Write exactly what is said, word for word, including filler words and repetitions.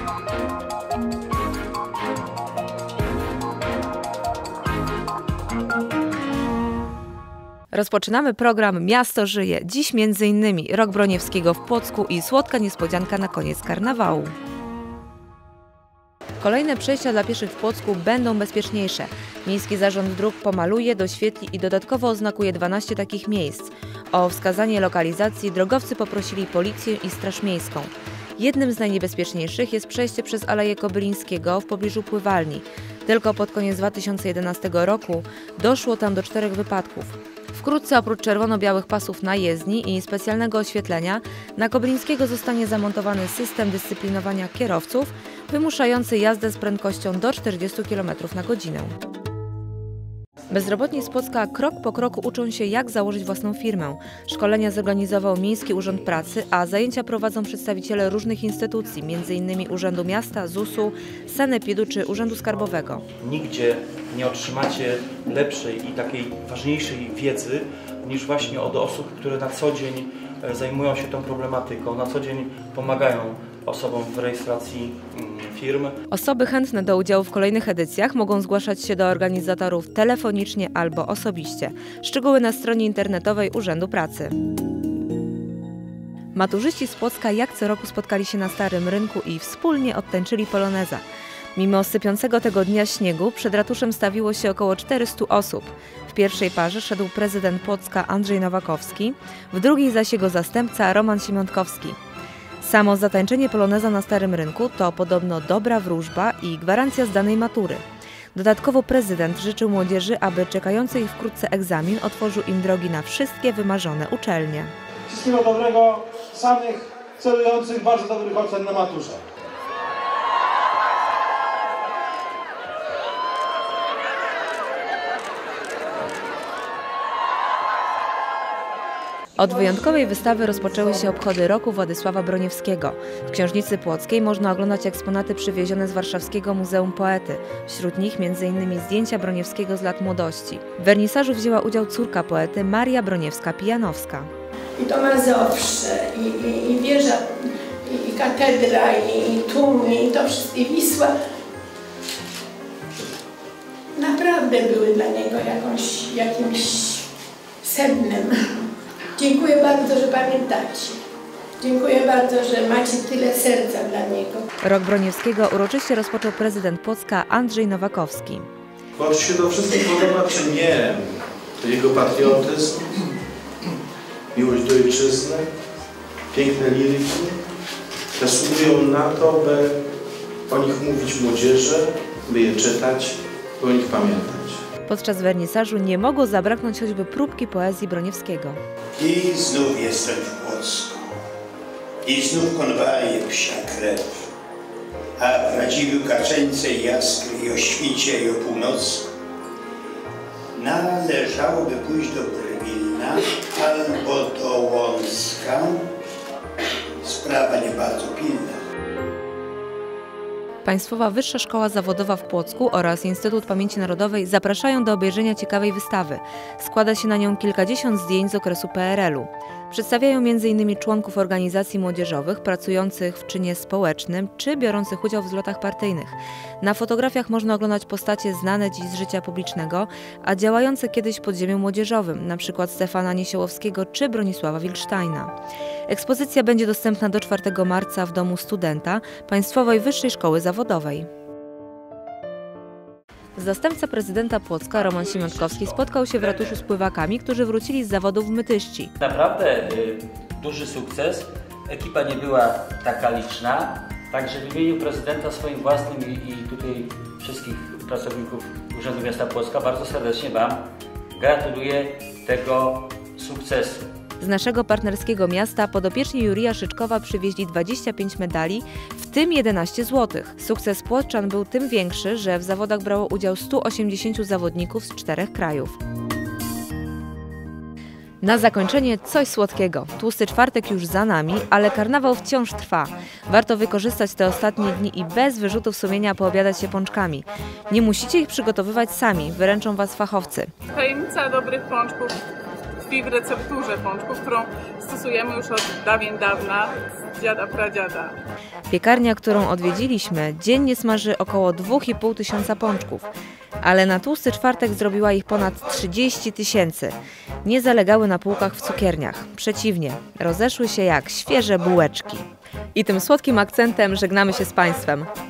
Rozpoczynamy program Miasto żyje. Dziś między innymi Rok Broniewskiego w Płocku i słodka niespodzianka na koniec karnawału. Kolejne przejścia dla pieszych w Płocku będą bezpieczniejsze. Miejski Zarząd Dróg pomaluje, doświetli i dodatkowo oznakuje dwanaście takich miejsc. O wskazanie lokalizacji drogowcy poprosili policję i Straż Miejską. Jednym z najniebezpieczniejszych jest przejście przez Aleję Kobylińskiego w pobliżu pływalni. Tylko pod koniec dwa tysiące jedenastego roku doszło tam do czterech wypadków. Wkrótce oprócz czerwono-białych pasów na jezdni i specjalnego oświetlenia na Kobylińskiego zostanie zamontowany system dyscyplinowania kierowców wymuszający jazdę z prędkością do czterdziestu kilometrów na godzinę. Bezrobotni z Płocka krok po kroku uczą się, jak założyć własną firmę. Szkolenia zorganizował Miejski Urząd Pracy, a zajęcia prowadzą przedstawiciele różnych instytucji, między innymi Urzędu Miasta, zusu, sanepidu czy Urzędu Skarbowego. Nigdzie nie otrzymacie lepszej i takiej ważniejszej wiedzy niż właśnie od osób, które na co dzień zajmują się tą problematyką, na co dzień pomagają osobom w rejestracji firm. Osoby chętne do udziału w kolejnych edycjach mogą zgłaszać się do organizatorów telefonicznie albo osobiście. Szczegóły na stronie internetowej Urzędu Pracy. Maturzyści z Płocka jak co roku spotkali się na Starym Rynku i wspólnie odtańczyli poloneza. Mimo sypiącego tego dnia śniegu przed ratuszem stawiło się około czterystu osób. W pierwszej parze szedł prezydent Płocka Andrzej Nowakowski, w drugiej zaś jego zastępca Roman Siemiątkowski. Samo zatańczenie poloneza na Starym Rynku to podobno dobra wróżba i gwarancja zdanej matury. Dodatkowo prezydent życzył młodzieży, aby czekający ich wkrótce egzamin otworzył im drogi na wszystkie wymarzone uczelnie. Wszystkiego dobrego, samych celujących bardzo dobrych ocen na maturze. Od wyjątkowej wystawy rozpoczęły się obchody roku Władysława Broniewskiego. W Książnicy Płockiej można oglądać eksponaty przywiezione z warszawskiego Muzeum Poety. Wśród nich między innymi zdjęcia Broniewskiego z lat młodości. W wernisażu wzięła udział córka poety Maria Broniewska-Pijanowska. I to Mazowsze, i, i, i wieża, i, i katedra, i, i tłum, i to wszystko, i Wisła. Naprawdę były dla niego jakąś, jakimś sednem. Dziękuję bardzo, że pamiętacie. Dziękuję bardzo, że macie tyle serca dla niego. Rok Broniewskiego uroczyście rozpoczął prezydent Płocka Andrzej Nowakowski. Bo czy się to wszystkim podoba, czy nie, to jego patriotyzm, miłość do ojczyzny, piękne liryki zasługują na to, by o nich mówić młodzieży, by je czytać, by o nich pamiętać. Podczas wernisażu nie mogło zabraknąć choćby próbki poezji Broniewskiego. I znów jestem w Płocku. I znów konwaje psia krew. A w Radziwiłł kaczeńcej jaskry i o świcie i o północy należałoby pójść do Brwilna albo do Łącka. Sprawa nie bardzo pilna. Państwowa Wyższa Szkoła Zawodowa w Płocku oraz Instytut Pamięci Narodowej zapraszają do obejrzenia ciekawej wystawy. Składa się na nią kilkadziesiąt zdjęć z okresu P R L u. Przedstawiają między innymi członków organizacji młodzieżowych, pracujących w czynie społecznym czy biorących udział w zlotach partyjnych. Na fotografiach można oglądać postacie znane dziś z życia publicznego, a działające kiedyś w podziemiu młodzieżowym, np. Stefana Niesiołowskiego czy Bronisława Wilcztajna. Ekspozycja będzie dostępna do czwartego marca w Domu Studenta Państwowej Wyższej Szkoły Zawodowej. Zastępca prezydenta Płocka Roman Siemiątkowski spotkał się w ratuszu z pływakami, którzy wrócili z zawodów w Mytyszci. Naprawdę y, duży sukces. Ekipa nie była taka liczna, także w imieniu prezydenta swoim własnym i, i tutaj wszystkich pracowników Urzędu Miasta Płocka bardzo serdecznie Wam gratuluję tego sukcesu. Z naszego partnerskiego miasta podopieczni Jurija Szyczkowa przywieźli dwadzieścia pięć medali, w tym jedenaście złotych. Sukces płoczan był tym większy, że w zawodach brało udział stu osiemdziesięciu zawodników z czterech krajów. Na zakończenie coś słodkiego. Tłusty czwartek już za nami, ale karnawał wciąż trwa. Warto wykorzystać te ostatnie dni i bez wyrzutów sumienia poobiadać się pączkami. Nie musicie ich przygotowywać sami, wyręczą Was fachowcy. Tajemnica dobrych pączków tkwi w recepturze pączków, którą stosujemy już od dawien dawna, z dziada pradziada. Piekarnia, którą odwiedziliśmy, dziennie smaży około dwa i pół tysiąca pączków, ale na tłusty czwartek zrobiła ich ponad trzydzieści tysięcy. Nie zalegały na półkach w cukierniach. Przeciwnie, rozeszły się jak świeże bułeczki. I tym słodkim akcentem żegnamy się z Państwem.